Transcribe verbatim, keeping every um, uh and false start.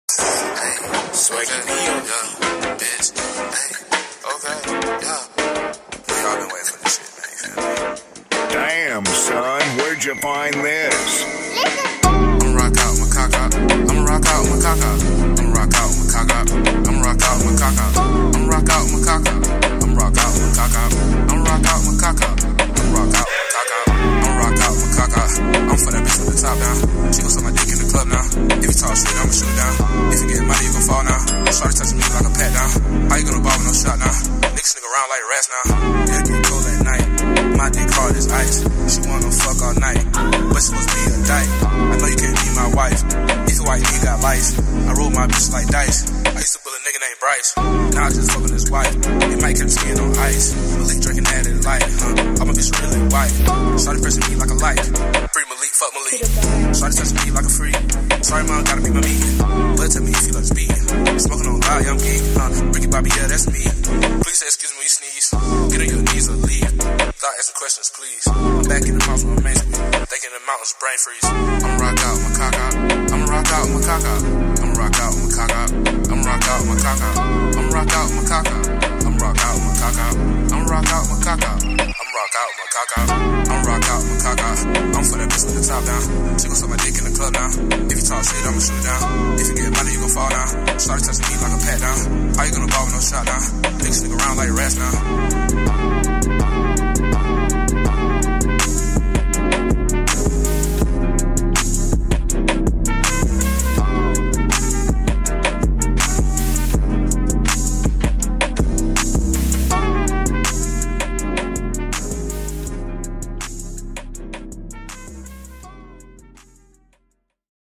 Hey, swaggy me up, yeah, bitch. Hey, okay, yeah. We all been waiting for this shit, man. You feel me? Damn, son, where'd you find this? I'ma rock out my cock out. I'ma rock out my cock out. I'ma rock out my cock out. I'ma rock out my cock out. I'ma rock out my cock out. I'ma rock out my cock out. I'ma rock out my cock out. I'ma rock out my cock out. I'ma rock out my cock out. I'm for that bitch with the top down. She gon' suck my dick in the club now. If you talk shit, I'ma shoot down. If you get money, you gon' fall now. Shawty touching me like a pet now. How you gonna ball with no shot now? Niggas nigga around like rats now. Yeah, get cold at night. My dick hard as ice. She wanna fuck all night, but she must be a dyke. I know you can't be my wife. If you white, you got lice. I roll my bitch like dice. I used to pull a nigga named Bryce. Now I just fucking his wife. He might catch skin on ice. Malik drinking that in light. Huh? I'm a bitch really white. Shawty pressing me like a light. Free Malik, fuck Malik. Shawty touching me like a freak. Sorry, mom, gotta be my meat. But tell me if you love speed. Smoking on loud, young geek. Huh? Ricky Bobby, yeah, that's me. Please say excuse me when you sneeze. Get on your knees or leave. Stop asking questions, please. I'm back in the house with my main squeeze. Thinking the mountains brain freeze. I'ma rock out my cock out. I'ma rock out my cock out. I'ma rock out my cock out. I'ma rock out my cock out. I'ma rock out my cock out. I'ma rock out my cock out. I'ma rock out my cock out. I'ma rock out my cock out. I'ma rock out my cock out. I'm for that bitch with the top down. She gon' suck my dick in the club now. If you talk shit, I'ma shoot down. If you get money, you gon' fall down. Shawty touching me like a pet now. How you gonna ball with no shot now? Niggas nigga around like rats now.